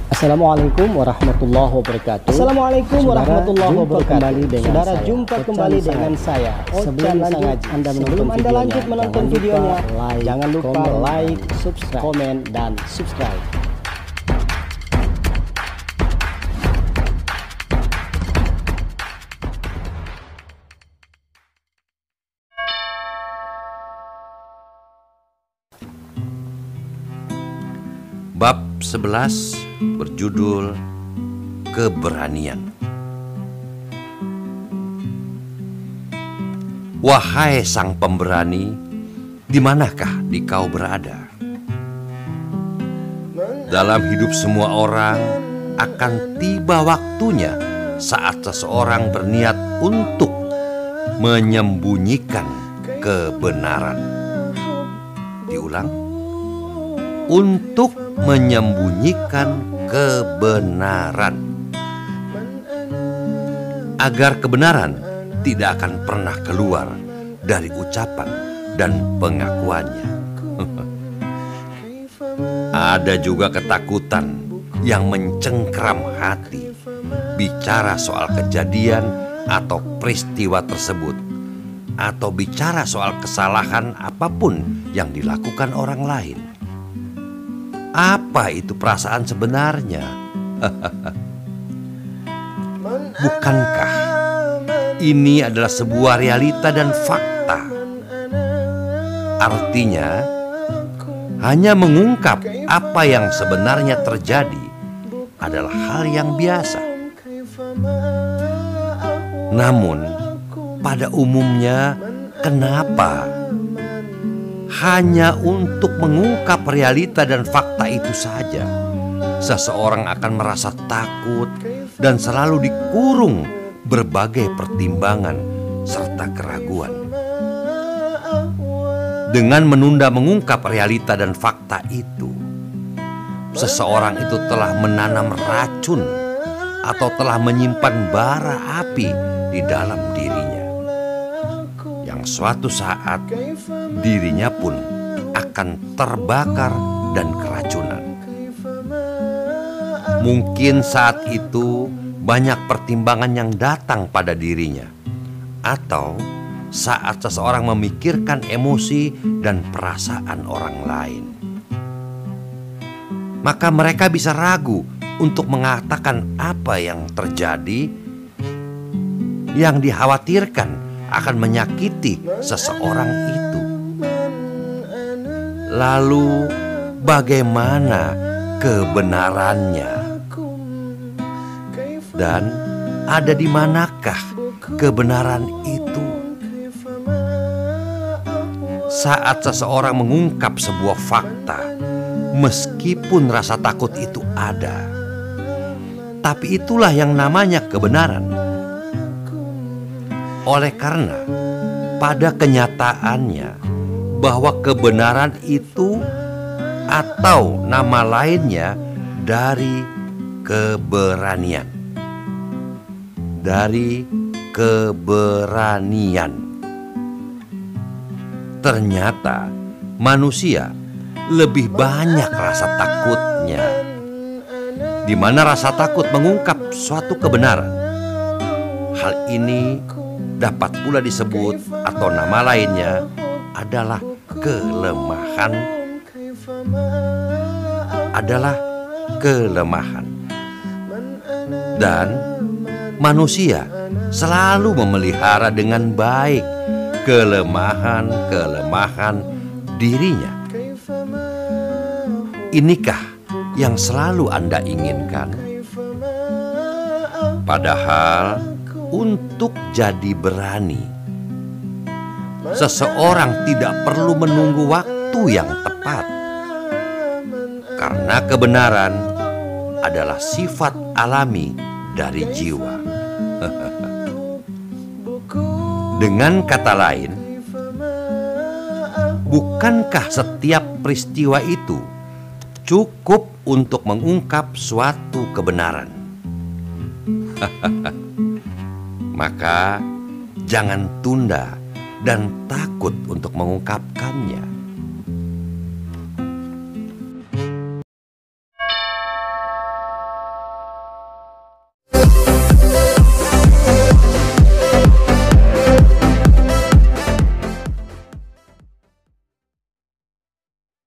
Assalamualaikum warahmatullahi wabarakatuh. Assalamualaikum warahmatullahi wabarakatuh. Saudara, jumpa kembali dengan saya. Sebelum Anda lanjut menonton videonya, jangan lupa like, subscribe, komen, dan subscribe. Bab 11 berjudul Keberanian. Wahai sang pemberani, di manakah kau berada? Dalam hidup semua orang akan tiba waktunya saat seseorang berniat untuk menyembunyikan kebenaran. Diulang, untuk menyembunyikan kebenaran, agar kebenaran tidak akan pernah keluar dari ucapan dan pengakuannya. Ada juga ketakutan yang mencengkram hati bicara soal kejadian atau peristiwa tersebut, atau bicara soal kesalahan apapun yang dilakukan orang lain. Apa itu perasaan sebenarnya? Bukankah ini adalah sebuah realita dan fakta? Artinya, hanya mengungkap apa yang sebenarnya terjadi adalah hal yang biasa. Namun, pada umumnya, kenapa hanya untuk mengungkap realita dan fakta itu saja seseorang akan merasa takut dan selalu dikurung berbagai pertimbangan serta keraguan? Dengan menunda mengungkap realita dan fakta itu, seseorang itu telah menanam racun atau telah menyimpan bara api di dalam dirinya, yang suatu saat dirinya pun akan terbakar dan keracunan. Mungkin saat itu banyak pertimbangan yang datang pada dirinya, atau saat seseorang memikirkan emosi dan perasaan orang lain, maka mereka bisa ragu untuk mengatakan apa yang terjadi, yang dikhawatirkan akan menyakiti seseorang itu. Lalu bagaimana kebenarannya? Dan ada di manakah kebenaran itu? Saat seseorang mengungkap sebuah fakta, meskipun rasa takut itu ada, tapi itulah yang namanya kebenaran. Oleh karena pada kenyataannya bahwa kebenaran itu atau nama lainnya dari keberanian. Dari keberanian. Ternyata manusia lebih banyak rasa takutnya, di mana rasa takut mengungkap suatu kebenaran. Hal ini dapat pula disebut atau nama lainnya adalah kelemahan. Dan manusia selalu memelihara dengan baik kelemahan dirinya. Inikah yang selalu Anda inginkan? Padahal untuk jadi berani, seseorang tidak perlu menunggu waktu yang tepat, karena kebenaran adalah sifat alami dari jiwa. Dengan kata lain, bukankah setiap peristiwa itu cukup untuk mengungkap suatu kebenaran? Maka jangan tunda dan takut untuk mengungkapkannya.